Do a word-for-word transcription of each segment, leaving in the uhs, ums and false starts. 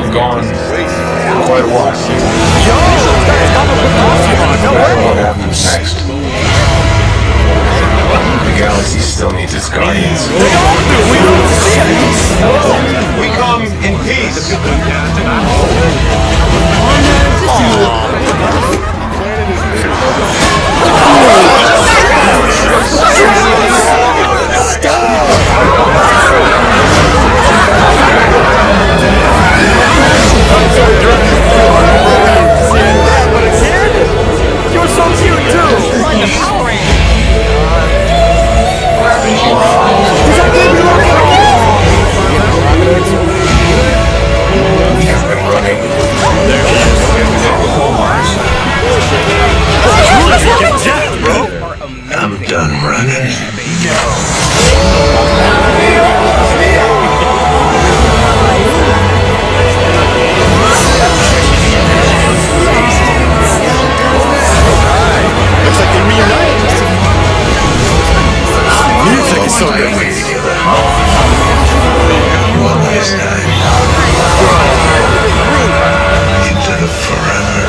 been gone for quite a while. What happens next? The galaxy still needs its guardians. We come in peace. You're so cute too! Like the Power Rangers! He's been running. I'm done running. Looks like they're reunited. Music is so good. One last time. Into the forever.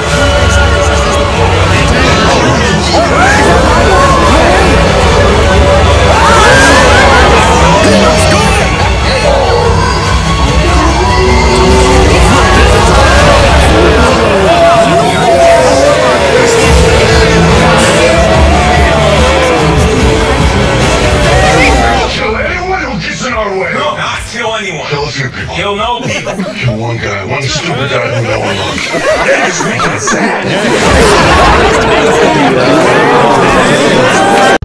Kill no people. Kill one guy, one stupid guy who no one loves. That's making it sad.